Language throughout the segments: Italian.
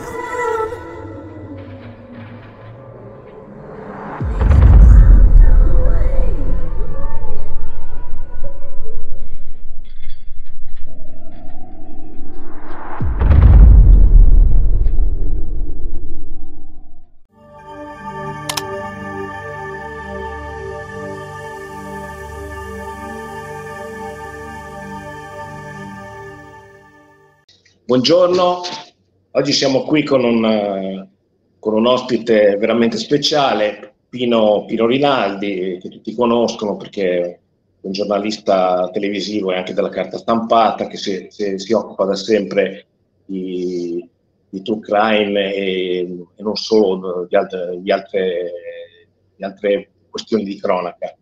Buongiorno, oggi siamo qui con un ospite veramente speciale, Pino Rinaldi, che tutti conoscono perché è un giornalista televisivo e anche della carta stampata che si occupa da sempre di true crime e non solo di altre questioni di cronaca.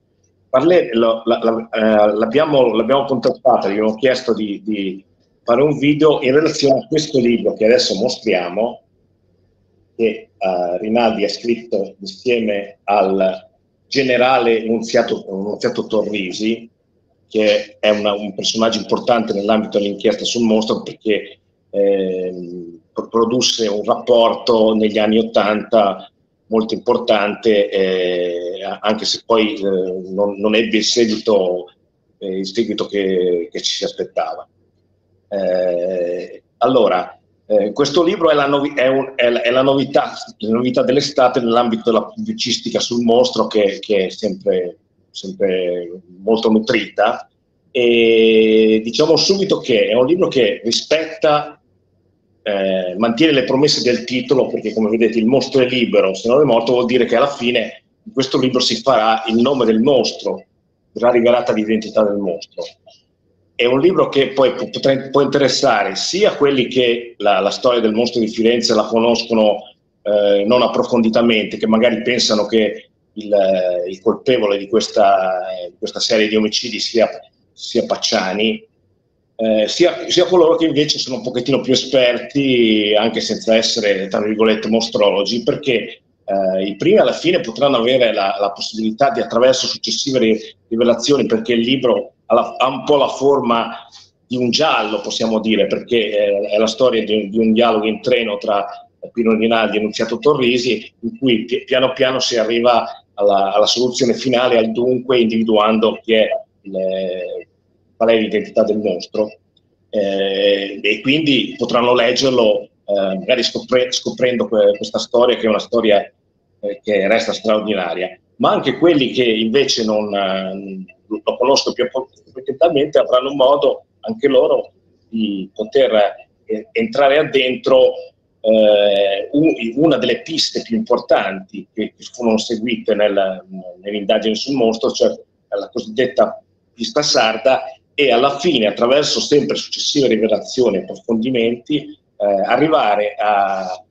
L'abbiamo contattata, gli abbiamo chiesto di fare un video in relazione a questo libro che adesso mostriamo, che Rinaldi ha scritto insieme al generale Nunziato Torrisi, che è un personaggio importante nell'ambito dell'inchiesta sul mostro, perché produsse un rapporto negli anni '80 molto importante, anche se poi non ebbe il seguito che ci si aspettava. Questo libro è la novità dell'estate nell'ambito della pubblicistica sul mostro, che è sempre molto nutrita, e diciamo subito che è un libro che rispetta, mantiene le promesse del titolo, perché come vedete il mostro è libero, se non è morto vuol dire che alla fine in questo libro si farà il nome del mostro, verrà rivelata l'identità del mostro. È un libro che poi può interessare sia quelli che la storia del mostro di Firenze la conoscono non approfonditamente, che magari pensano che il colpevole di questa serie di omicidi sia Pacciani, sia coloro che invece sono un pochettino più esperti, anche senza essere, tra virgolette, mostrologi, perché i primi alla fine potranno avere la possibilità di, attraverso successive rivelazioni, perché il libro ha un po' la forma di un giallo, possiamo dire, perché è la storia di un dialogo in treno tra Pino Rinaldi e Nunziato Torrisi, in cui piano piano si arriva alla soluzione finale, al dunque, individuando qual è l'identità del mostro, e quindi potranno leggerlo magari scoprendo questa storia, che è una storia che resta straordinaria, ma anche quelli che invece non lo conoscono più approfonditamente avranno modo anche loro di poter entrare addentro una delle piste più importanti che furono seguite nell'indagine sul mostro, cioè la cosiddetta pista sarda, e alla fine, attraverso sempre successive rivelazioni e approfondimenti, arrivare a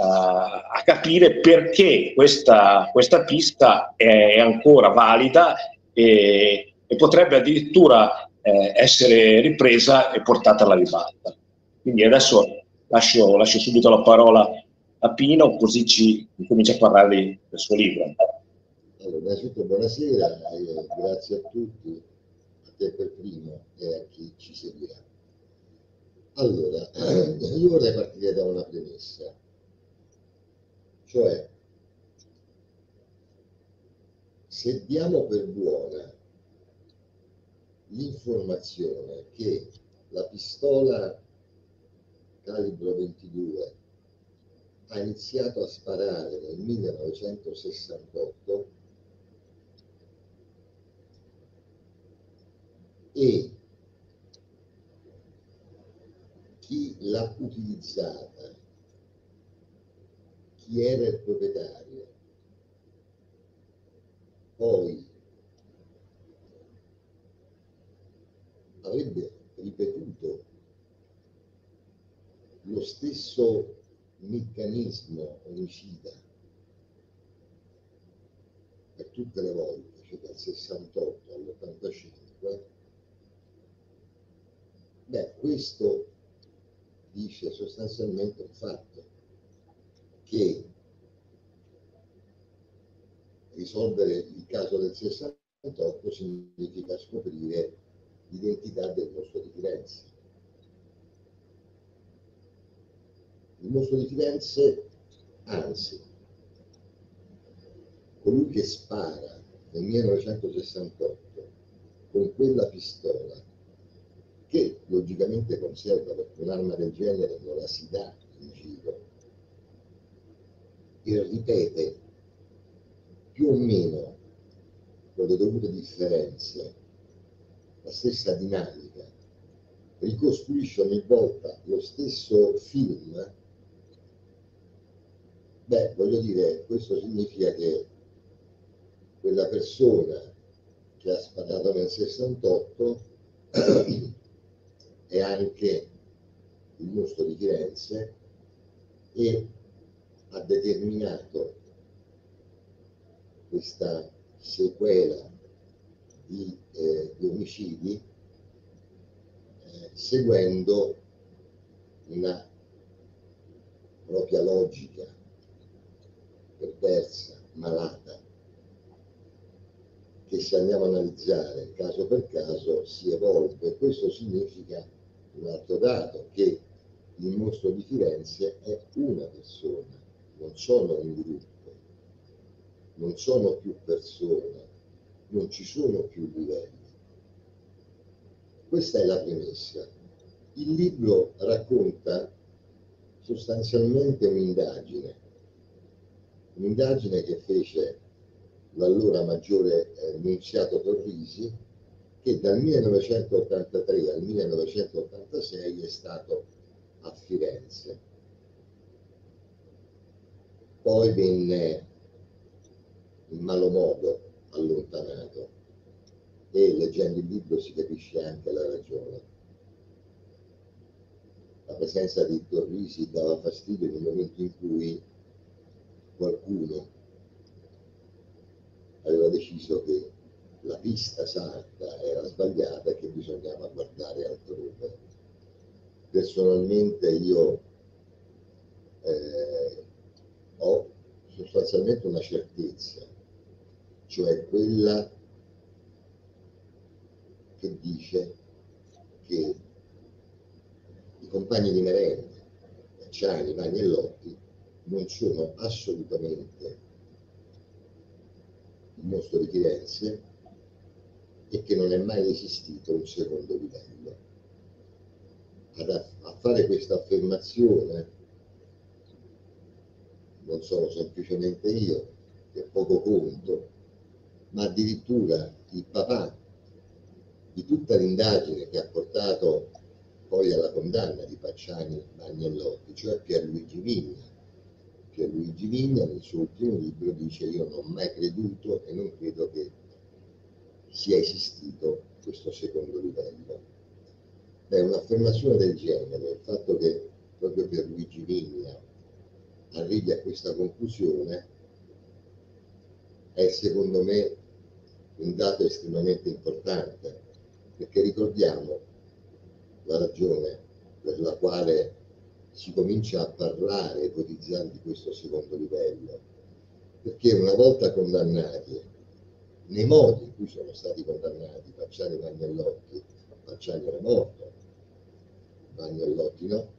capire perché questa pista è ancora valida e potrebbe addirittura essere ripresa e portata alla ribalta. Quindi adesso lascio subito la parola a Pino, così comincia a parlare del suo libro. Allora, innanzitutto buonasera, grazie a tutti, a te per primo e a chi ci seguirà. Allora, io vorrei partire da una premessa, cioè se diamo per buona l'informazione che la pistola calibro 22 ha iniziato a sparare nel 1968 e chi l'ha utilizzata, chi era il proprietario, poi avrebbe ripetuto lo stesso meccanismo omicida per tutte le volte, cioè dal 68 all'85, questo dice sostanzialmente un fatto, che risolvere il caso del 68 significa scoprire l'identità del mostro di Firenze. Il mostro di Firenze, anzi, colui che spara nel 1968 con quella pistola, che logicamente conserva, perché un'arma del genere non la si dà in giro, e ripete più o meno con le dovute differenze la stessa dinamica, ricostruisce ogni volta lo stesso film, beh, voglio dire, questo significa che quella persona che ha sparato nel 68 è anche il mostro di Firenze e ha determinato questa sequela di omicidi seguendo una propria logica perversa, malata, che se andiamo a analizzare caso per caso si evolve. Questo significa un altro dato, che il mostro di Firenze è una persona, non sono un gruppo, non sono più persone, non ci sono più livelli. Questa è la premessa. Il libro racconta sostanzialmente un'indagine che fece l'allora maggiore Nunziato Torrisi, che dal 1983 al 1986 è stato a Firenze. Poi venne in malo modo allontanato e leggendo il libro si capisce anche la ragione. La presenza di Torrisi dava fastidio nel momento in cui qualcuno aveva deciso che la pista sarda era sbagliata e che bisognava guardare altrove. Personalmente io ho sostanzialmente una certezza, cioè quella che dice che i compagni di merenda, Cacciani, Vanni e Lotti, non sono assolutamente il mostro di Firenze e che non è mai esistito un secondo livello. A fare questa affermazione non sono semplicemente io, che poco conto, ma addirittura il papà di tutta l'indagine che ha portato poi alla condanna di Pacciani, Vanni e Lotti, cioè Pierluigi Vigna. Pierluigi Vigna nel suo ultimo libro dice: io non ho mai creduto e non credo che sia esistito questo secondo livello. Beh, un'affermazione del genere, il fatto che proprio Pierluigi Vigna arrivi a questa conclusione, è secondo me un dato estremamente importante, perché ricordiamo la ragione per la quale si comincia a parlare, ipotizzare di questo secondo livello, perché una volta condannati, nei modi in cui sono stati condannati Pacciani, Vanni e Lotti, Pacciani era morto, Vanni e Lotti no,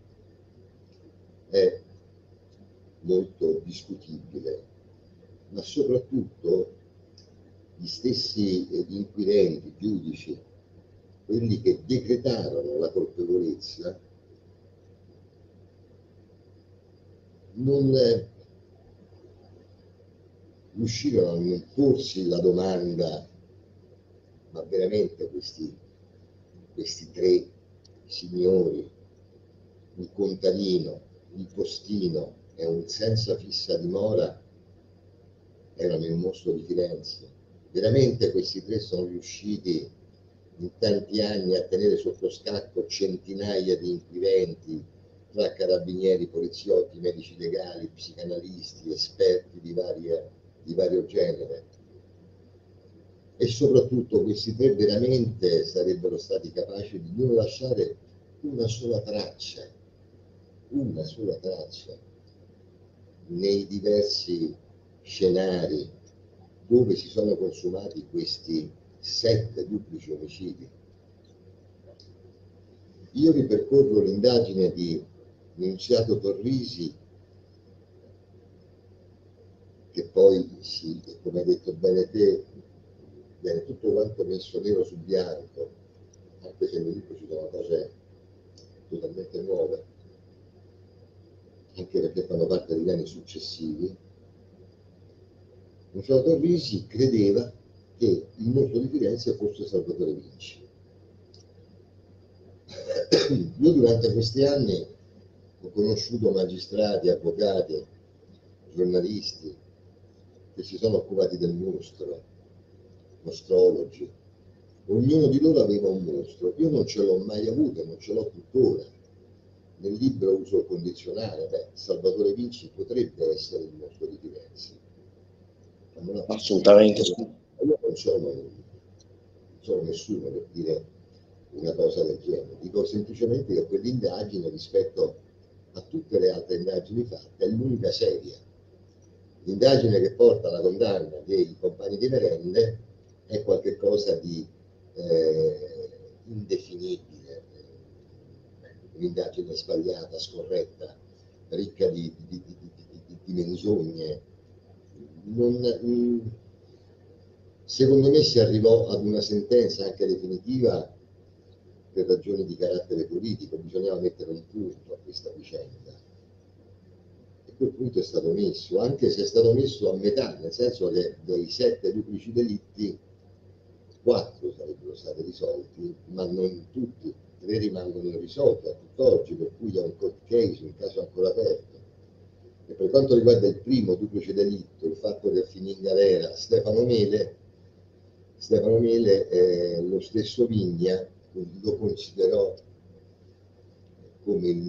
è molto discutibile, ma soprattutto gli stessi inquirenti, giudici, quelli che decretarono la colpevolezza, non riuscirono a non porsi la domanda: ma veramente questi tre signori, un contadino, un postino e un senza fissa dimora, erano il mostro di Firenze? Veramente questi tre sono riusciti in tanti anni a tenere sotto scacco centinaia di inquirenti tra carabinieri, poliziotti, medici legali, psicanalisti, esperti di vario genere? E soprattutto questi tre veramente sarebbero stati capaci di non lasciare una sola traccia nei diversi scenari dove si sono consumati questi 7 duplici omicidi. Io ripercorro l'indagine di Nunziato Torrisi, che poi, sì, come hai detto bene te, viene tutto quanto messo nero su bianco, anche se nel libro ci sono cose totalmente nuove, anche perché fanno parte degli anni successivi. Nunziato Torrisi credeva che il mostro di Firenze fosse Salvatore Vinci. Io durante questi anni ho conosciuto magistrati, avvocati, giornalisti che si sono occupati del mostro, astrologi. Ognuno di loro aveva un mostro. Io non ce l'ho mai avuto, non ce l'ho tuttora. Nel libro uso il condizionale. Salvatore Vinci potrebbe essere il mostro di Firenze. Assolutamente sì. Io non sono nessuno per dire una cosa del genere. Dico semplicemente che quell'indagine, rispetto a tutte le altre indagini fatte, è l'unica seria. L'indagine che porta alla condanna dei compagni di merende è qualcosa di indefinibile, un'indagine sbagliata, scorretta, ricca di menzogne. Secondo me si arrivò ad una sentenza anche definitiva per ragioni di carattere politico, bisognava mettere un punto a questa vicenda. E quel punto è stato messo, anche se è stato messo a metà, nel senso che dei 7 duplici delitti, 4 sarebbero stati risolti, ma non tutti, 3 rimangono irrisolti a tutt'oggi, per cui è un cold case, un caso ancora aperto. E per quanto riguarda il primo duplice delitto, il fatto che finì in galera Stefano Mele, lo stesso Vigna lo considerò come il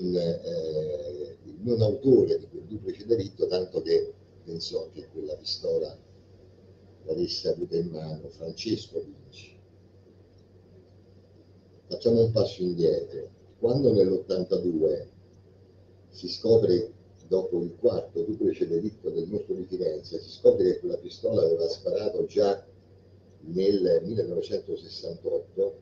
non autore di quel duplice delitto, tanto che pensò che quella pistola l'avesse avuta in mano Francesco Vinci. Facciamo un passo indietro. Quando nell'82 si scopre, dopo il quarto duplice delitto del mostro di Firenze, si scopre che quella pistola aveva sparato già nel 1968,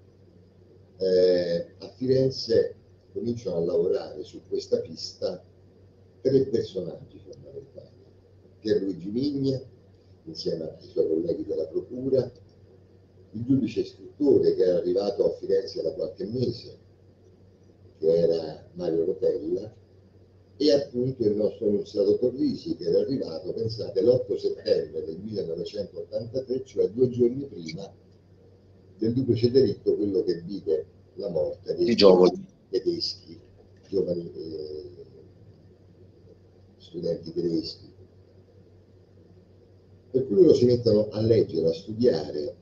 a Firenze cominciano a lavorare su questa pista 3 personaggi fondamentali: Pierluigi Vigna, insieme ai suoi colleghi della procura, il giudice istruttore che era arrivato a Firenze da qualche mese, che era Mario Rotella, e appunto il nostro Nunziato Torrisi, che era arrivato, pensate, l'8 settembre del 1983, cioè 2 giorni prima del duplice delitto, quello che vide la morte dei tedeschi, giovani studenti tedeschi. Per cui loro si mettono a leggere, a studiare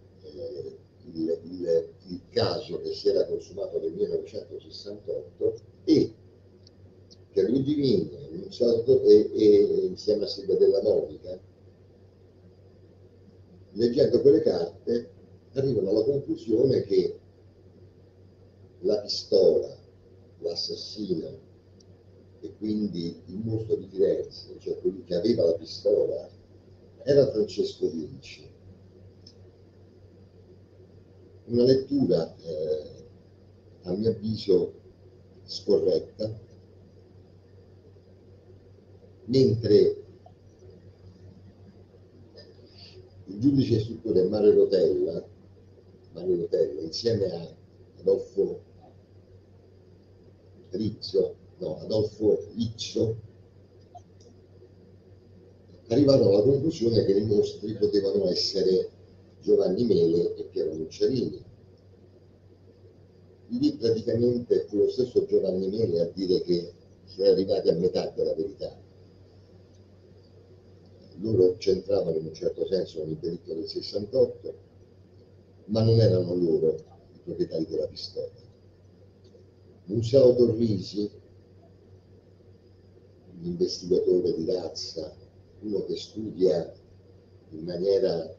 il caso che si era consumato nel 1968, e che Luigi Vigna e insieme a Silvia Della Monica, leggendo quelle carte, arrivano alla conclusione che la pistola, l'assassino e quindi il mostro di Firenze, cioè quello che aveva la pistola, era Francesco Vinci. Una lettura, a mio avviso, scorretta, mentre il giudice istruttore Mario Rotella, insieme a Adolfo Liccio, arrivarono alla conclusione che i mostri potevano essere Giovanni Mele e Piero Nucciarini. Lì praticamente fu lo stesso Giovanni Mele a dire che si era arrivati a metà della verità. Loro c'entravano in un certo senso nel delitto del 68, ma non erano loro i proprietari della pistola. Nunziato Torrisi, un investigatore di razza, uno che studia in maniera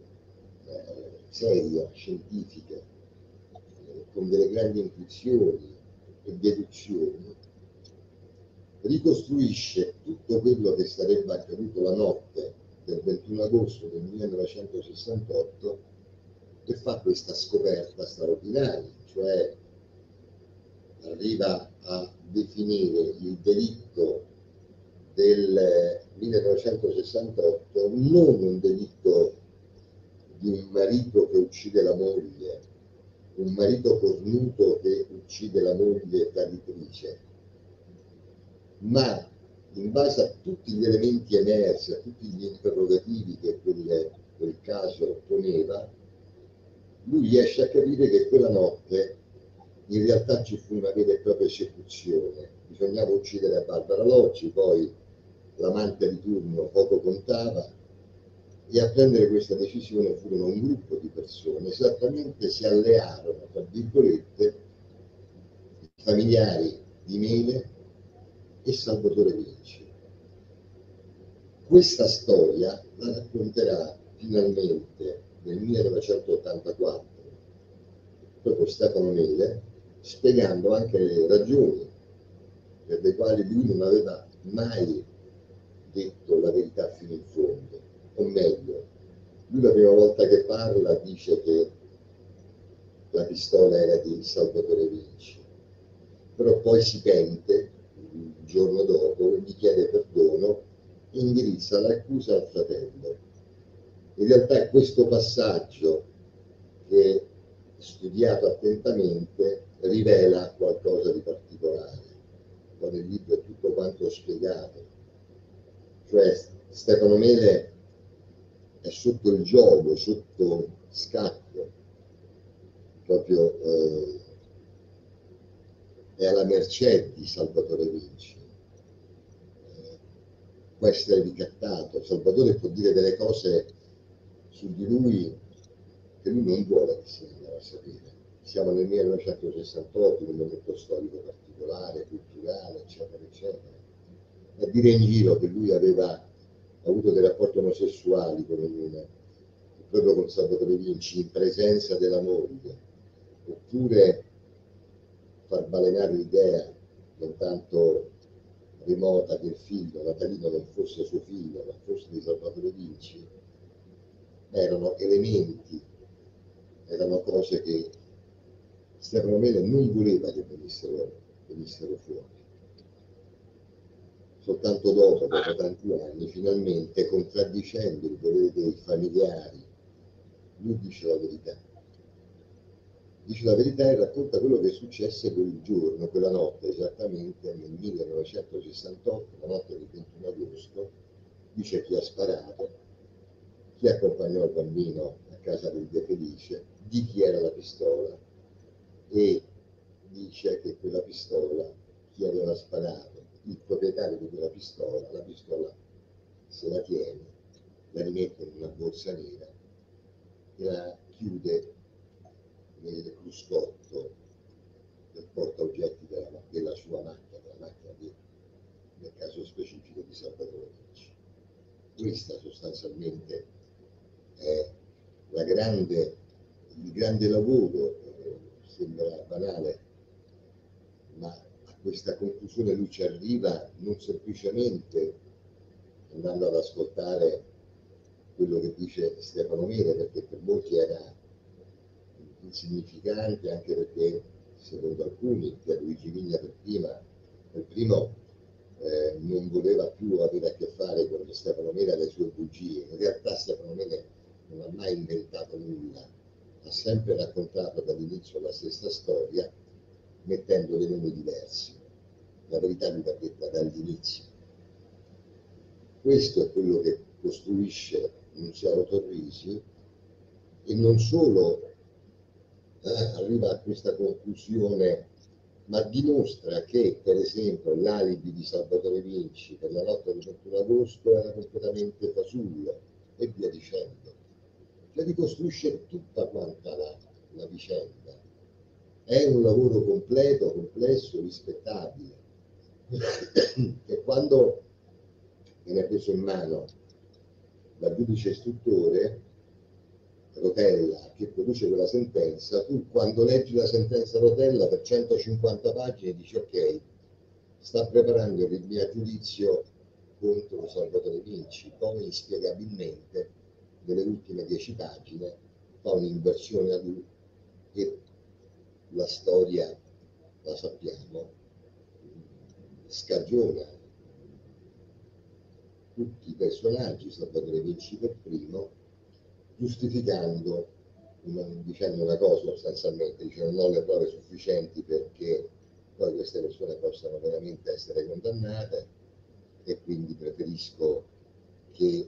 seria, scientifica, con delle grandi intuizioni e deduzioni, ricostruisce tutto quello che sarebbe accaduto la notte del 21 agosto del 1968 e fa questa scoperta straordinaria, cioè arriva a definire il delitto del 1968 non un delitto di un marito che uccide la moglie, un marito cornuto che uccide la moglie traditrice, ma in base a tutti gli elementi emersi, a tutti gli interrogativi che quel caso poneva, lui riesce a capire che quella notte in realtà ci fu una vera e propria esecuzione. Bisognava uccidere Barbara Locci, poi l'amante di turno poco contava, e a prendere questa decisione furono un gruppo di persone, esattamente si allearono, tra virgolette, i familiari di Mele e Salvatore Vinci. Questa storia la racconterà finalmente nel 1984 proprio Stefano Mele, spiegando anche le ragioni per le quali lui non aveva mai detto la verità fino in fondo, o meglio, lui la prima volta che parla dice che la pistola era di Salvatore Vinci, però poi si pente il giorno dopo, gli chiede perdono e indirizza l'accusa al fratello. In realtà è questo passaggio che, studiato attentamente, rivela qualcosa di particolare. Poi nel libro è tutto quanto spiegato. Cioè Stefano Mele è sotto il gioco, sotto scacco, proprio è alla mercé di Salvatore Vinci. Può essere ricattato. Salvatore può dire delle cose su di lui che lui non vuole che si andava a sapere. Siamo nel 1968, in un momento storico particolare, culturale, eccetera, eccetera. E dire in giro che lui aveva avuto dei rapporti omosessuali con una, proprio con Salvatore Vinci, in presenza della moglie, oppure far balenare l'idea, non tanto remota, che il figlio Natalino non fosse suo figlio, ma fosse di Salvatore Vinci, erano elementi, erano cose che Stefano Mele non voleva che venissero fuori. Soltanto dopo tanti anni, finalmente, contraddicendo il volere dei familiari, lui dice la verità. Dice la verità e racconta quello che successe quel giorno, quella notte, esattamente nel 1968, la notte del 21 agosto, dice chi ha sparato, chi accompagnò il bambino a casa del De Felice, di chi era la pistola, e dice che quella pistola, chi aveva sparato, il proprietario di quella pistola, la pistola se la tiene, la rimette in una borsa nera e la chiude nel cruscotto del portaoggetti della sua macchina, della macchina nel caso specifico di Salvatore Vinci. Questa sostanzialmente è il grande lavoro, sembra banale, ma a questa conclusione lui ci arriva non semplicemente andando ad ascoltare quello che dice Stefano Mele, perché per molti era insignificante, anche perché secondo alcuni, Pierluigi Vigna per primo non voleva più avere a che fare con Stefano Mele e le sue bugie. In realtà Stefano Mele non ha mai inventato nulla, ha sempre raccontato dall'inizio la stessa storia, mettendo dei nomi diversi. La verità lui l'ha detta dall'inizio. Questo è quello che costruisce Nunziato Torrisi, e non solo arriva a questa conclusione, ma dimostra che, per esempio, l'alibi di Salvatore Vinci per la notte del 21 agosto era completamente fasullo, e via dicendo. Cioè ricostruisce tutta quanta la vicenda. È un lavoro completo, complesso, rispettabile, che quando viene preso in mano dal giudice istruttore Rotella, che produce quella sentenza, tu quando leggi la sentenza Rotella per 150 pagine dici ok, sta preparando il rinvio a giudizio contro Salvatore Vinci, poi inspiegabilmente nelle ultime 10 pagine fa un'inversione a lui e la storia la sappiamo, scagiona tutti i personaggi, Salvatore Vinci per primo, giustificando, dicendo una cosa sostanzialmente, dice non ho le prove sufficienti perché poi queste persone possano veramente essere condannate e quindi preferisco che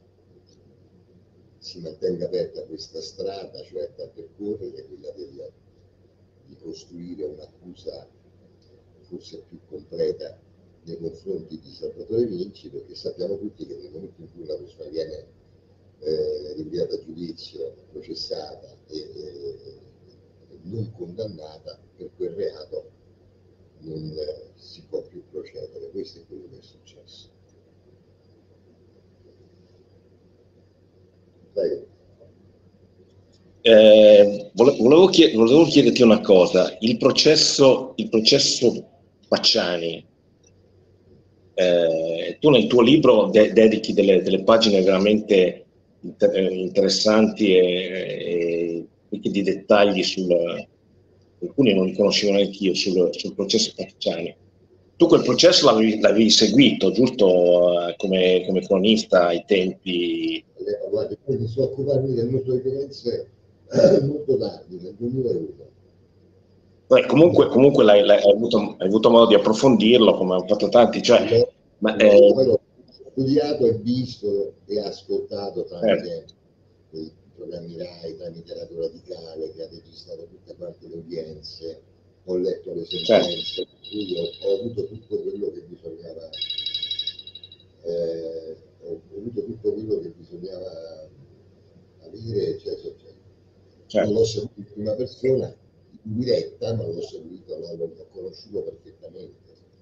si mantenga aperta questa strada, cioè da percorrere, quella di costruire un'accusa forse più completa nei confronti di Salvatore Vinci, perché sappiamo tutti che nel momento in cui una persona viene rinviata a giudizio, processata e non condannata per quel reato, non si può più procedere. Questo è quello che è successo. Prego. Volevo chiederti una cosa, il processo Pacciani, tu nel tuo libro dedichi delle pagine veramente interessanti e ricche di dettagli alcuni non li conoscevo neanche io, sul processo Pacciani. Tu quel processo l'avevi seguito, giusto, come cronista ai tempi? Guarda, poi mi so occuparmi del nostro Firenze molto tardi, nel 2001. Comunque hai avuto modo di approfondirlo, come hanno fatto tanti, cioè, Poi l'ho studiato e visto e ascoltato tramite i programmi RAI, tramite Radio Radicale, che ha registrato tutte quante le udienze, ho letto le sentenze, quindi ho avuto tutto quello che bisognava, avere, eccetera, eccetera. Non l'ho seguito in prima persona, in diretta, ma l'ho seguito, l'ho conosciuto perfettamente.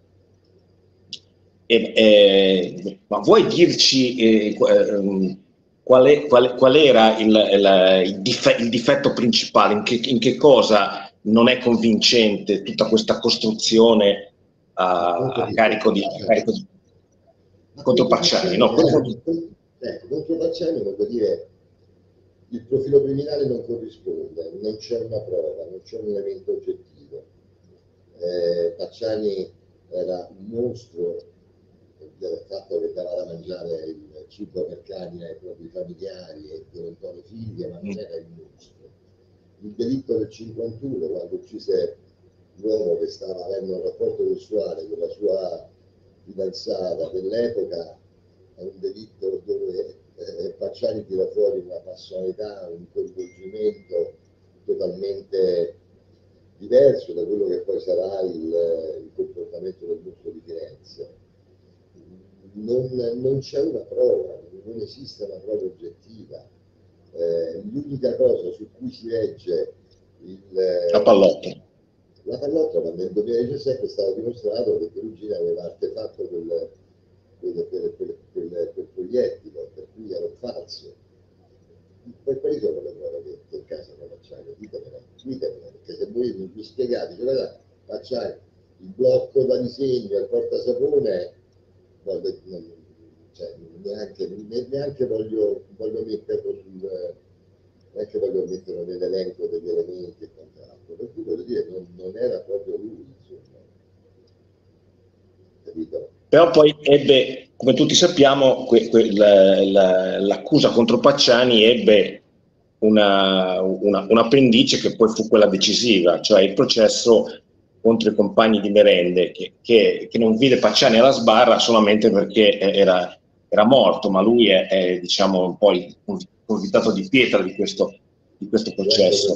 Ma vuoi dirci qual era il difetto principale, in che cosa non è convincente tutta questa costruzione a carico di contro Pacciani? No? Contro Pacciani voglio dire, il profilo criminale non corrisponde, non c'è una prova, non c'è un elemento oggettivo. Pacciani era un mostro del fatto che dava da mangiare il cibo per cani ai propri familiari e violentò le figlie, ma non era il mostro. Il delitto del 51, quando uccise l'uomo che stava avendo un rapporto sessuale con la sua fidanzata dell'epoca, è un delitto dove Pacciani tira fuori una passionalità, un coinvolgimento totalmente diverso da quello che poi sarà il comportamento del mostro di Firenze. Non c'è una prova, non esiste una prova oggettiva. L'unica cosa su cui si regge la pallotta. La pallotta, quando nel 2017 è stato dimostrato che Perugina aveva artefatto quel proiettile, per cui era un falso. Quali sono le prove che in casa non Pacciani? Ditemelo, perché se voi mi spiegate, cioè, guarda, Pacciani, il blocco da disegno, il portasapone, cioè, neanche voglio metterlo neanche voglio metterlo nell'elenco degli elementi e quant'altro, per cui voglio dire, non era proprio lui, insomma. Capito? Però poi ebbe, come tutti sappiamo, l'accusa contro Pacciani ebbe un'appendice che poi fu quella decisiva, cioè il processo contro i compagni di merende, che non vide Pacciani alla sbarra solamente perché era morto, ma lui è diciamo un po' il convitato di pietra di questo processo.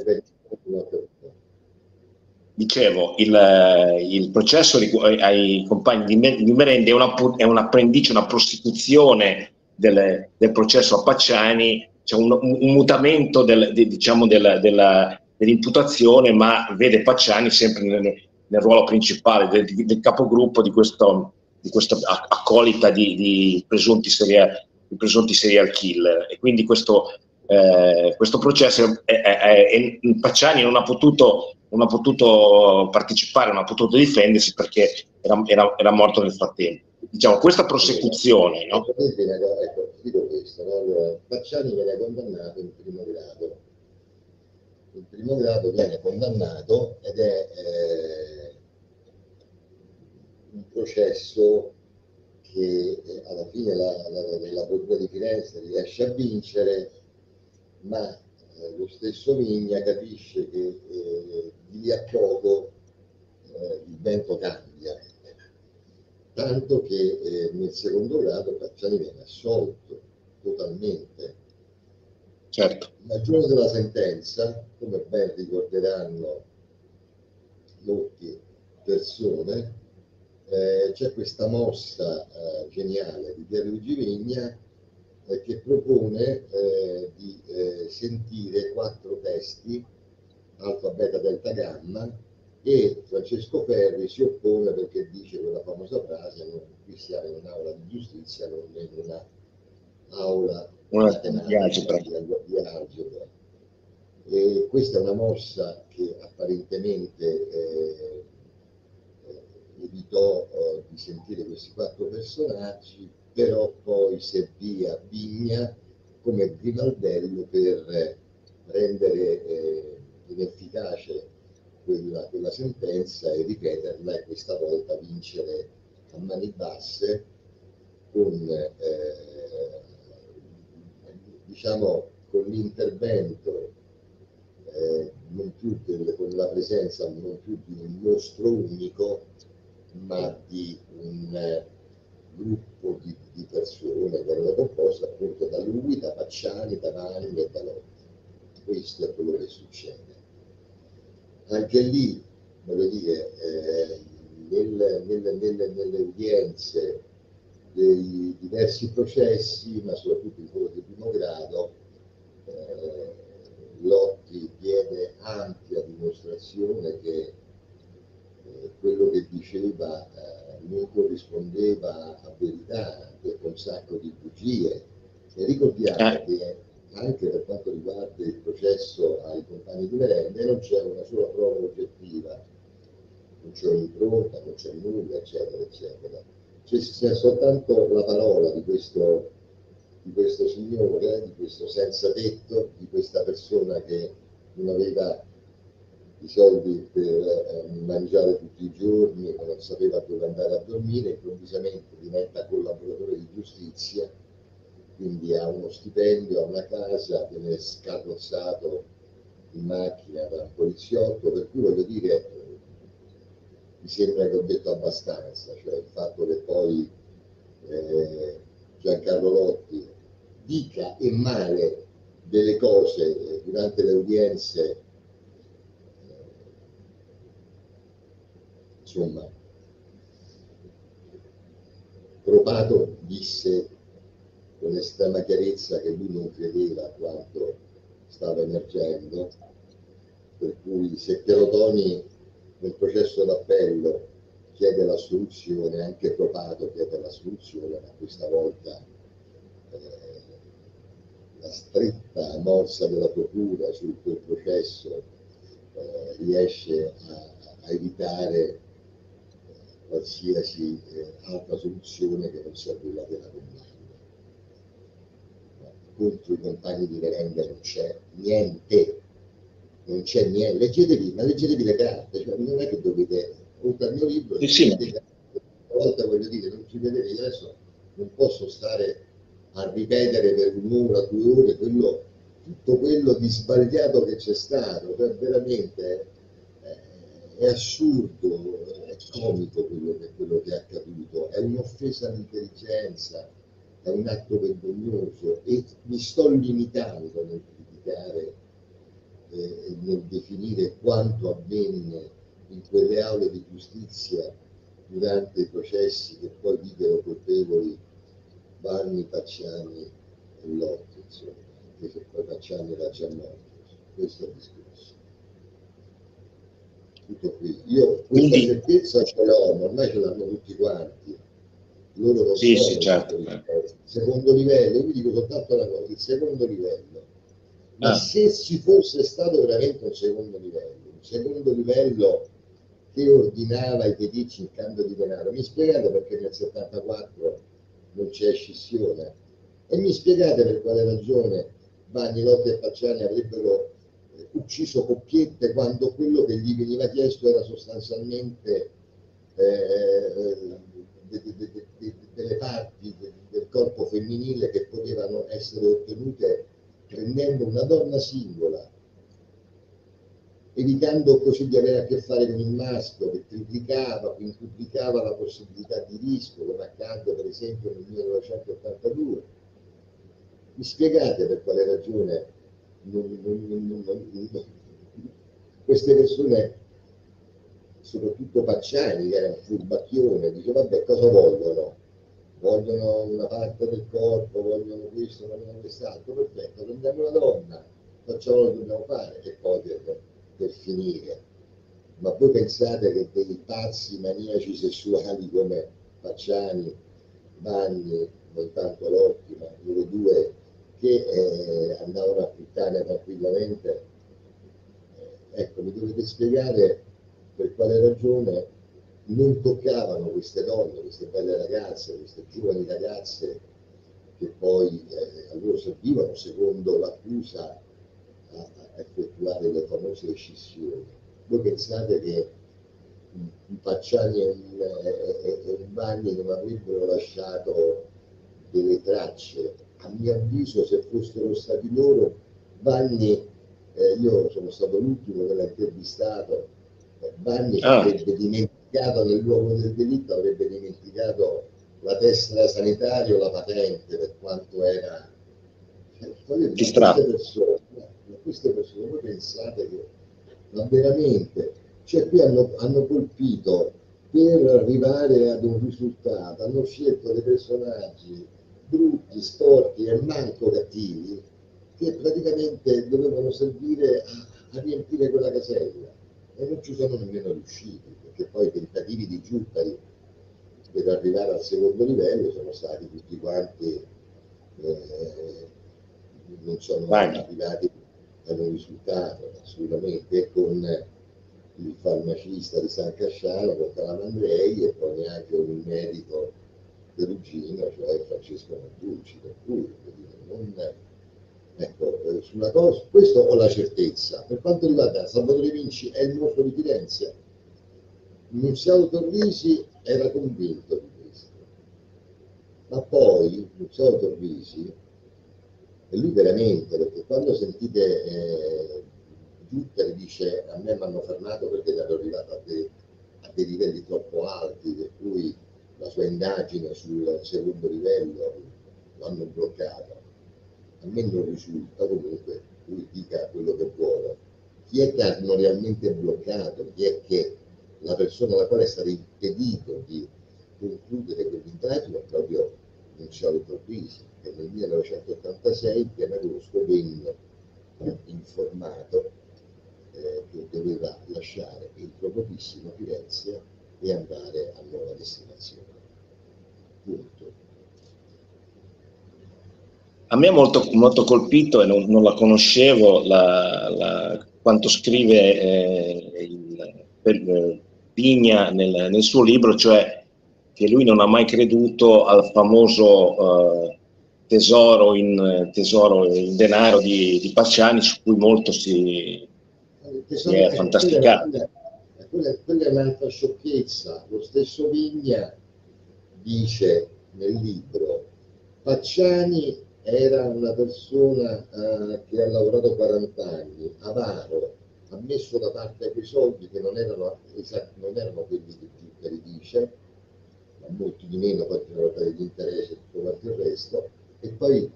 Dicevo, il processo ai compagni di merende è un'appendice, una prostituzione del processo a Pacciani, c'è un mutamento dell'imputazione, ma vede Pacciani sempre nel ruolo principale del capogruppo di questa accolita di presunti serial killer. E quindi questo processo Pacciani non ha potuto partecipare, non ha potuto difendersi perché era morto nel frattempo. Diciamo, questa prosecuzione, no? Ecco, dico questo, no? Allora, Pacciani viene condannato in primo grado. In primo grado viene condannato ed è un processo che alla fine la Procura di Firenze riesce a vincere, ma lo stesso Vigna capisce che di lì a poco il vento cambia, tanto che nel secondo grado Pacciani viene assolto totalmente. Certo. Il giorno della sentenza, come ben ricorderanno molte persone, c'è questa mossa geniale di Pierluigi Vigna che propone di sentire 4 testi, alfa, beta, delta, gamma, e Francesco Ferri si oppone perché dice quella famosa frase: qui siamo in un'aula di giustizia, non in una aula matematica di algebra. E questa è una mossa che apparentemente evitò di sentire questi 4 personaggi, però poi servì a Vigna come grimaldello per rendere inefficace quella sentenza e ripeterla, e questa volta vincere a mani basse con diciamo con l'intervento non più con la presenza non più di un mostro unico, ma di un gruppo di persone che erano composte appunto da lui, da Pacciani, da Vanni e da Lotti. Questo è quello che succede. Anche lì, voglio dire, nelle udienze dei diversi processi, ma soprattutto in quello di primo grado, Lotti diede ampia dimostrazione che quello che diceva non corrispondeva a verità, che con un sacco di bugie. E ricordiamo che anche per quanto riguarda il processo ai compagni di merende non c'è una sola prova oggettiva, non c'è un'impronta, non c'è nulla, eccetera, eccetera. C'è soltanto la parola di questo signore, di questo senza tetto, di questa persona che non aveva i soldi per mangiare tutti i giorni, che non sapeva dove andare a dormire, improvvisamente diventa collaboratore di giustizia, quindi ha uno stipendio, ha una casa, viene scarrozzato in macchina da un poliziotto, per cui voglio dire, mi sembra che ho detto abbastanza, cioè il fatto che poi Giancarlo Lotti dica e male delle cose durante le udienze, insomma, Propato disse con estrema chiarezza che lui non credeva a quanto stava emergendo, per cui se Piero Toni nel processo d'appello chiede l'assoluzione, anche Propato chiede l'assoluzione, ma questa volta la stretta morsa della procura su quel processo riesce a evitare qualsiasi altra soluzione che non sia quella della condanna. Contro i compagni di merenda non c'è niente, non c'è niente. Leggetevi le carte, cioè non è che dovete, oltre al mio libro, una volta voglio dire, non ci vedete, io adesso non posso stare a ripetere per 1 ora, 2 ore tutto quello di sbagliato che c'è stato, cioè veramente è assurdo, è comico quello che è accaduto, è un'offesa all'intelligenza, è un atto vergognoso, e mi sto limitando nel criticare e nel definire quanto avvenne in quelle aule di giustizia durante i processi che poi videro colpevoli Vanni, Pacciani e Lotti, insomma, anche se poi Pacciani era già morto. Questo è il discorso. Tutto qui. Io questa certezza ce l'ho, ormai ce l'hanno tutti quanti. Loro non sono certo. Il secondo livello, io vi dico soltanto una cosa, il secondo livello. Ma se ci fosse stato veramente un secondo livello che ordinava i peticci in cambio di denaro, mi spiegate perché nel 74 non c'è scissione? E mi spiegate per quale ragione Vanni, Lotti e Pacciani avrebbero ucciso Coppiette quando quello che gli veniva chiesto era sostanzialmente delle parti del corpo femminile che potevano essere ottenute prendendo una donna singola, evitando così di avere a che fare con il maschio che triplicava, quintuplicava la possibilità di rischio, come accadde per esempio nel 1982. Mi spiegate per quale ragione queste persone, soprattutto Pacciani, che era un furbacchione, dice vabbè, cosa vogliono? Vogliono una parte del corpo, vogliono questo, vogliono quest'altro, perfetto, prendiamo una donna, facciamo quello che dobbiamo fare, e poi per finire. Ma voi pensate che dei pazzi maniaci sessuali come Pacciani, Vanni, non tanto Lotti, ma loro due, che andavano a puttane tranquillamente, ecco, mi dovete spiegare per quale ragione non toccavano queste donne, queste belle ragazze, queste giovani ragazze che poi a loro servivano, secondo l'accusa, a effettuare le famose scissioni. Voi pensate che un Pacciani e un Vanni non avrebbero lasciato delle tracce? A mio avviso, se fossero stati loro, Vanni, io sono stato l'ultimo che l'ha intervistato, Vanni avrebbe dimenticato nel luogo del delitto, avrebbe dimenticato la tessera sanitaria o la patente, per quanto era queste persone, voi pensate che, ma veramente, cioè qui hanno colpito per arrivare ad un risultato, hanno scelto dei personaggi brutti, sporchi e manco cattivi, che praticamente dovevano servire a riempire quella casella, e non ci sono nemmeno riusciti, perché poi i tentativi di Giuttari per arrivare al secondo livello sono stati tutti quanti, non sono arrivati ad un risultato assolutamente, con il farmacista di San Casciano, con Calamandrei, e poi neanche un medico perugino, cioè Francesco Martucci, per cui non, ecco, sulla cosa, questo ho la certezza. Per quanto riguarda Salvatore Vinci e il mostro di Firenze, Nunziato Torrisi era convinto di questo, ma poi Nunziato Torrisi, e lui veramente, perché quando sentite Giuttari dice a me mi hanno fermato perché ero arrivato a dei livelli troppo alti, per cui la sua indagine sul secondo livello l'hanno bloccato. A me non risulta, comunque lui dica quello che vuole. Chi è che hanno realmente bloccato? Chi è che la persona alla quale è stato impedito di concludere quell'indagine è proprio Nunziato Torrisi, che nel 1986 in pieno agosto venne informato che doveva lasciare il promotissimo Firenze e andare a nuova destinazione. Punto. A me ha molto colpito, e non la conoscevo, quanto scrive Vigna nel suo libro, cioè che lui non ha mai creduto al famoso tesoro in denaro di Pacciani, su cui molto si è fantasticato. Quella è un'altra sciocchezza. Lo stesso Vigna dice nel libro: Pacciani era una persona che ha lavorato 40 anni, avaro, ha messo da parte quei soldi che non erano quelli che Giuttari dice, ma molti di meno, poi c'erano stati gli interessi e tutto quanto il resto, e poi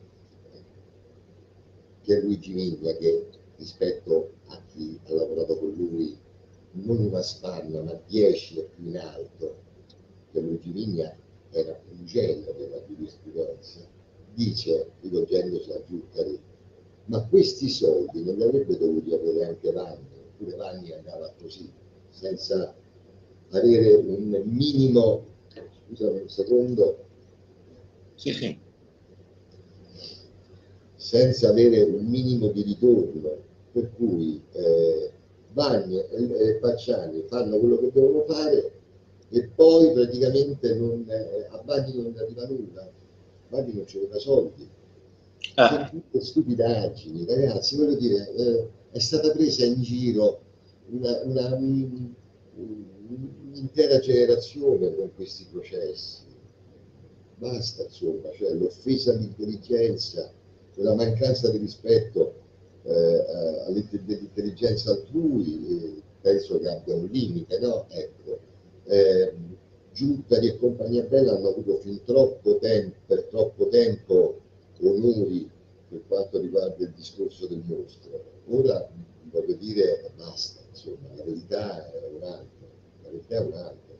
Pierluigi Vigna, che rispetto a chi ha lavorato con lui non una spanna ma 10 o più in alto, Pierluigi Vigna era un genio della giurisprudenza, dice, rivolgendosi a Giuttari, ma questi soldi non li avrebbe dovuti avere anche Vanni, oppure Vanni andava così, senza avere un minimo, scusami un secondo, sì. Senza avere un minimo di ritorno, per cui Vanni e Pacciani fanno quello che devono fare e poi praticamente a Vanni non arriva nulla, Vanni non c'aveva soldi. Sono tutte stupidaggini, ragazzi, voglio dire, è stata presa in giro un'intera generazione con questi processi. Basta, insomma, cioè l'offesa all'intelligenza, la mancanza di rispetto dell'intelligenza altrui, penso che abbia un limite, no? Ecco, Giuttari e compagnia bella hanno avuto fin troppo tempo, per troppo tempo, onori per quanto riguarda il discorso del mostro. Ora, voglio dire, basta, insomma, la verità è un'altra, la verità è un'altra.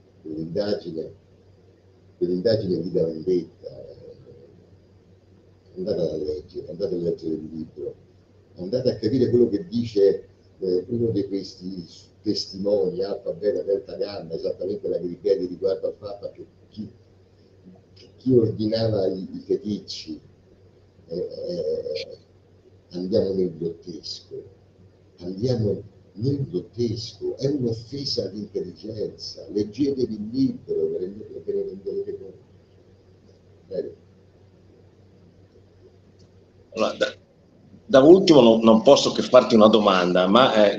Quell'indagine di La Vendetta, andate a leggere il libro, andate a capire quello che dice uno di questi testimoni, alfa, beta, delta, gamma, esattamente la verità riguardo al fatto che chi ordinava i feticci. Andiamo nel grottesco, è un'offesa all'intelligenza. Leggetevi il libro, ve ne renderete conto. Prego. Allora, da ultimo non posso che farti una domanda, ma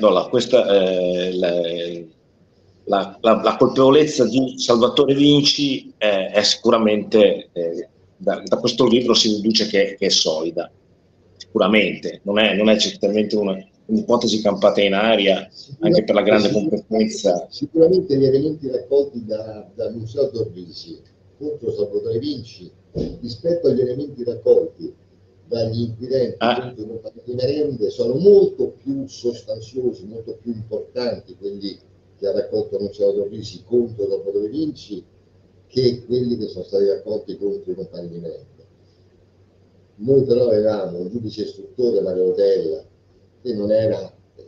la colpevolezza di Salvatore Vinci è sicuramente, da questo libro si deduce che è solida, sicuramente, non è certamente un'ipotesi campata in aria, anche per la grande competenza. Sicuramente gli elementi raccolti da Museo Torrisi contro Salvatore Vinci, rispetto agli elementi raccolti dagli inquirenti contro i compagni di merende, sono molto più sostanziosi, molto più importanti quelli che ha raccolto Museo Torrisi contro Salvatore Vinci che quelli che sono stati raccolti contro i compagni di merende. Noi però avevamo un giudice istruttore, Mario Rotella, che non era,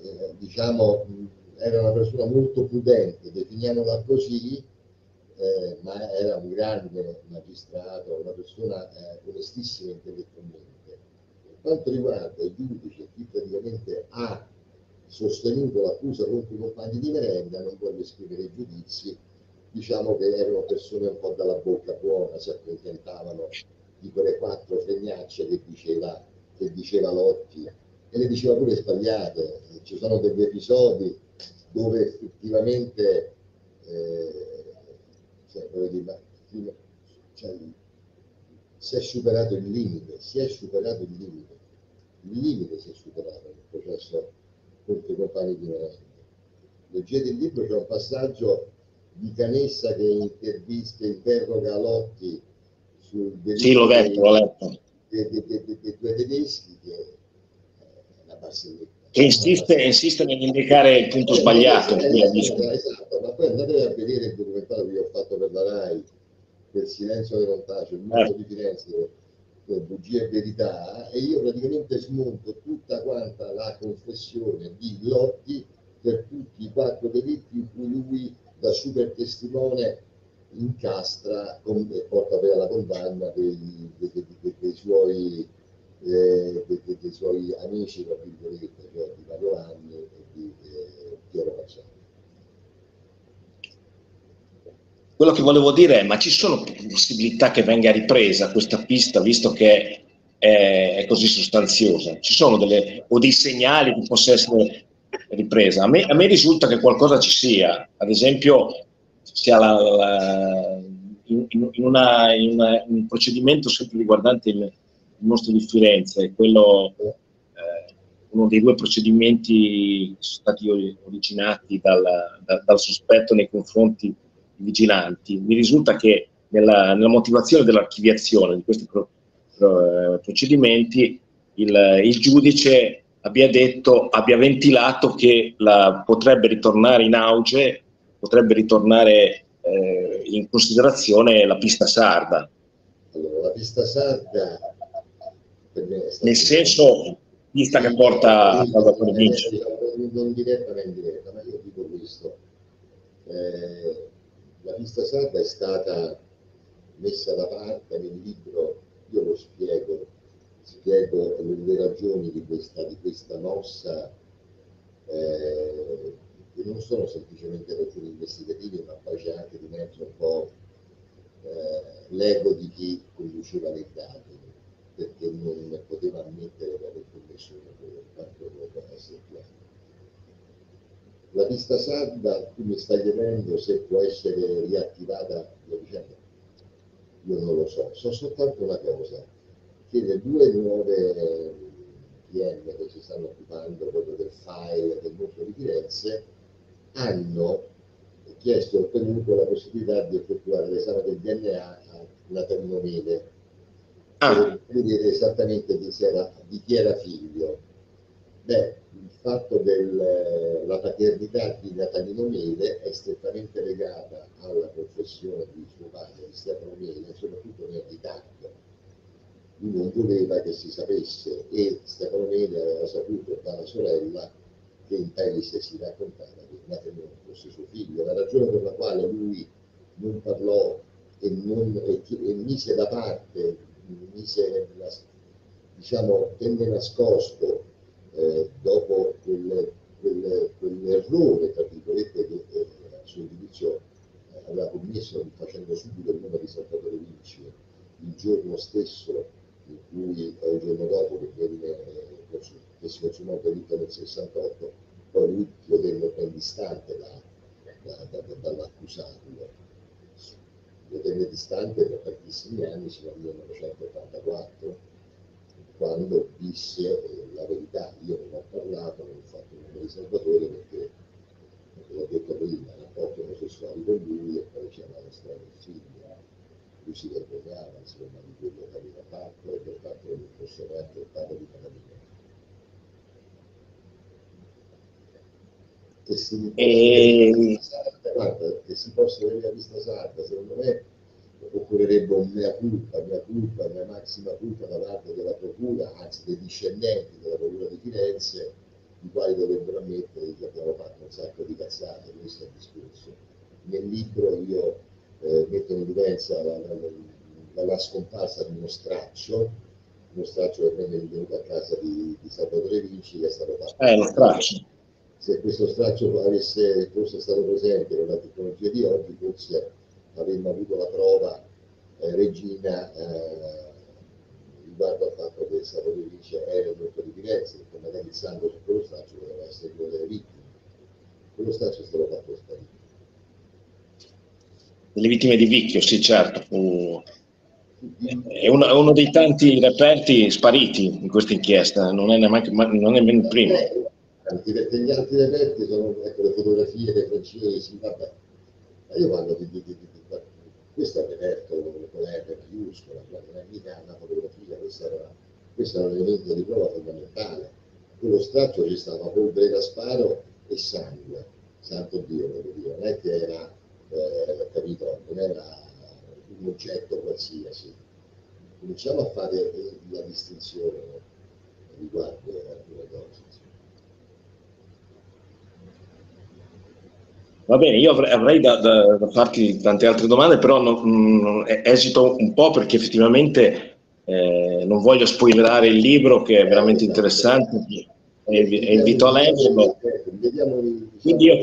era una persona molto prudente, definiamola così, ma era un grande magistrato, una persona onestissima intellettualmente. Per quanto riguarda i giudici, chi praticamente ha sostenuto l'accusa contro i compagni di merenda, non voglio esprimere i giudizi, diciamo che erano persone un po' dalla bocca buona, si accontentavano di quelle 4 fregnacce che diceva Lotti, e le diceva pure sbagliate. Ci sono degli episodi dove effettivamente si è superato il limite, il limite si è superato nel processo contro i compagni di merenda. Leggete il libro, c'è un passaggio di Canessa che interroga Lotti sul delitto sì, l'ho letto. dei due tedeschi, che è una barzelletta. Che insiste nell'indicare il punto sbagliato. Esatto, ma poi andate a vedere il documentario che ho fatto per la RAI, per Silenzio che non tace, il mondo di Firenze, bugia e verità, e io praticamente smonto tutta quanta la confessione di Lotti per tutti i 4 delitti in cui lui, da super testimone, incastra e porta poi alla condanna dei suoi amici, tra virgolette, cioè di Mario Vanni e di Piero Mazzoni. Quello che volevo dire è, ma ci sono possibilità che venga ripresa questa pista, visto che è così sostanziosa? Ci sono dei segnali che possa essere ripresa? A me risulta che qualcosa ci sia, ad esempio sia in un procedimento sempre riguardante il mostro di Firenze, quello, uno dei 2 procedimenti che sono stati originati dal sospetto nei confronti vigilanti. Mi risulta che nella motivazione dell'archiviazione di questi procedimenti il giudice abbia ventilato che potrebbe ritornare in auge, potrebbe ritornare in considerazione la pista sarda. Allora, la pista sarda per me è stata nel senso pista che porta a Salvatore Vinci. Non diretta ma indiretta, ma io dico questo. La pista sarda è stata messa da parte nel libro, io lo spiego le ragioni di questa mossa, che non sono semplicemente ragioni investigative, ma poi c'è anche di mezzo un po' l'ego di chi conduceva le indagini, perché non poteva ammettere di aver commesso un errore, tanto doveva essere chiaro. la pista sarda, tu mi stai chiedendo se può essere riattivata la vicenda. Io non lo so, so soltanto una cosa, che le due nuove PM che si stanno occupando proprio del file del nucleo di Firenze hanno chiesto e ottenuto la possibilità di effettuare l'esame del DNA a una termomede per vedere esattamente di chi era figlio. Beh, il fatto della paternità di Natalino Mele è strettamente legata alla professione di suo padre, di Stefano Mele, soprattutto nel ritratto. Lui non voleva che si sapesse e Stefano Mele aveva saputo dalla sorella che in paese si raccontava che Natalino fosse suo figlio. La ragione per la quale lui non parlò e mise da parte, diciamo, tenne nascosto dopo quell'errore, tra virgolette, che a suo giudizio aveva commesso facendo subito il nome di Salvatore Vinci il giorno stesso in cui, o il giorno dopo che si consumò il delitto nel 68, poi lui lo tenne ben distante dall'accusato. Lo tenne distante per tantissimi anni, sino al 1984, quando disse la verità. Io non ho parlato, non ho fatto il nome di Salvatore perché l'ho detto prima, rapporti omosessuali con lui e poi c'era la storia del figlio. Lui si vergognava insomma di quello che aveva fatto e del fatto che non fosse neanche il padre di famiglia. Che si possa vedere la vista sarda, secondo me occorrerebbe un mea culpa, una massima culpa da parte della procura, anzi dei discendenti della procura di Firenze, i quali dovrebbero ammettere che abbiamo fatto un sacco di cazzate. Questo è il discorso. Nel libro io metto in evidenza la scomparsa di uno straccio che venne venuto a casa di Salvatore Vinci, che è stato fatto. Lo straccio. Se questo straccio fosse stato presente con la tecnologia di oggi, forse avremmo avuto la prova regina riguardo al fatto che Salvatore Vinci era il nucleo di Firenze, perché magari il sangue su quello straccio doveva essere quello delle vittime. Quello straccio è stato fatto sparire. Le vittime di Vicchio, sì, certo. È uno dei tanti reperti spariti in questa inchiesta, non è nemmeno il primo. Anche perché gli altri reperti sono le fotografie dei francesi, vabbè. Ma io parlo questo è un reperto con la R maiuscola, non è mica una fotografia, questo era un elemento di prova fondamentale. Quello straccio ci stava polvere da sparo e sangue, santo Dio, voglio dire, non è che era, capito, non era un oggetto qualsiasi. Cominciamo a fare la distinzione riguardo alcune cose. Va bene, io avrei da farti tante altre domande, però esito un po' perché effettivamente non voglio spoilerare il libro, che è veramente interessante e invito a leggerlo. Quindi io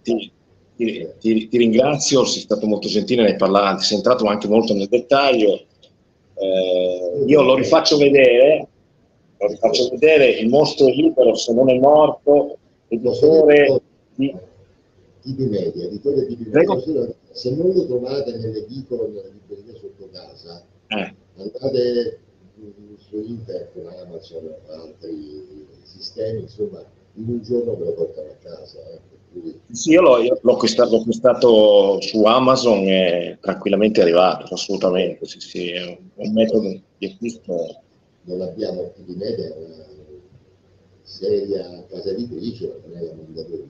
ti ringrazio, sei stato molto gentile, ne hai parlato, sei entrato anche molto nel dettaglio. Io lo rifaccio vedere, Il mostro è libero se non è morto, editore di... Tipi Media, editore Tipi Media. Se non lo trovate nelle edicole, nelle librerie sotto casa, andate su internet, con Amazon o altri sistemi, insomma, in un giorno ve lo portano a casa. Sì, io l'ho acquistato su Amazon e tranquillamente è arrivato, assolutamente. Sì, è un metodo di acquisto. Non abbiamo Tipi Media, è una seria casa editrice, ma non è la Mondadori.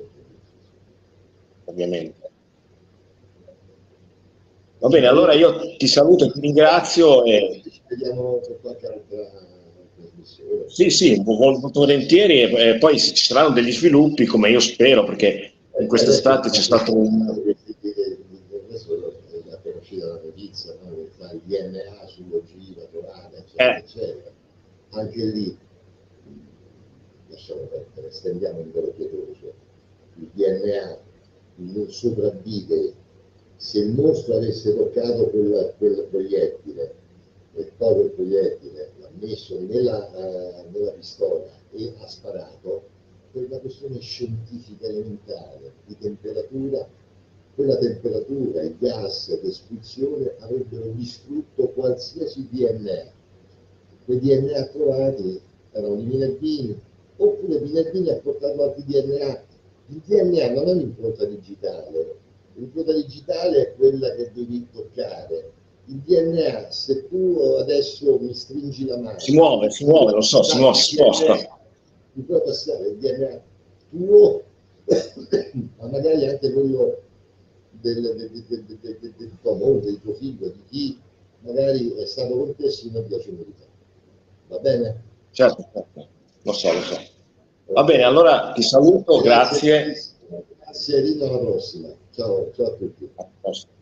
Ovviamente. Va bene, allora io ti saluto e ti ringrazio. Ci vediamo per qualche altra trasmissione. Sì, molto volentieri, e poi ci saranno degli sviluppi, come io spero, perché in quest'estate c'è stato un... Adesso è appena uscita la notizia, no? Che fa il DNA sull'ogiva trovata, eccetera, eccetera. Anche lì, lasciamo perdere, stendiamo il velo pietoso. Il DNA non sopravvive. Se il mostro avesse toccato quel proiettile e poi quel proiettile l'ha messo nella pistola e ha sparato, per una questione scientifica elementare di temperatura, quella temperatura, i gas d'esplosione avrebbero distrutto qualsiasi DNA. Quei DNA trovati erano i minervini, oppure Minervini ha portato altri DNA. Il DNA non è un'impronta digitale, l'impronta digitale è quella che devi toccare. Il DNA, se tu adesso mi stringi la mano, si muove, lo so, si muove, si sposta. Mi puoi passare il DNA tuo, ma magari anche quello del tuo amore, del tuo figlio, di chi magari è stato con te sino a 10 minuti fa. Va bene? Certo, lo so. Va bene, allora ti saluto, grazie. Grazie, Rino, alla prossima. Ciao a tutti.